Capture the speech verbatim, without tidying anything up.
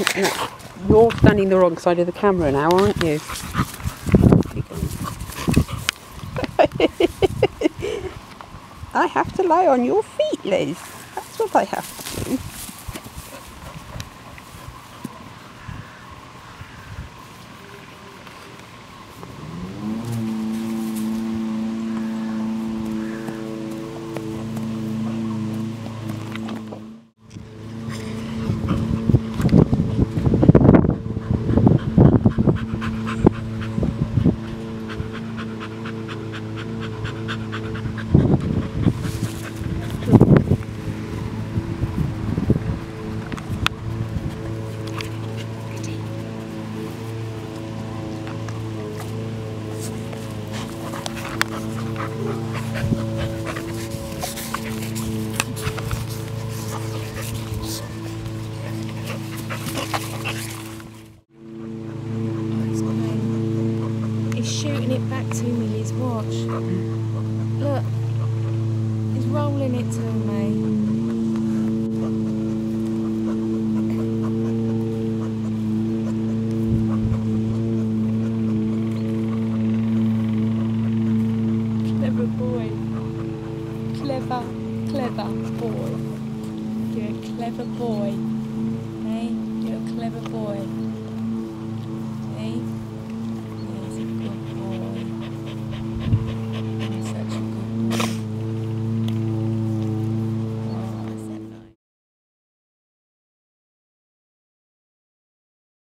No, you're standing the wrong side of the camera now, aren't you? I have to lie on your feet, Liz. That's what I have to do. He's shooting it back to me, Liz, watch. Look, he's rolling it to me. Clever boy. Clever, clever boy. You're a clever boy. Hey, you're a clever boy.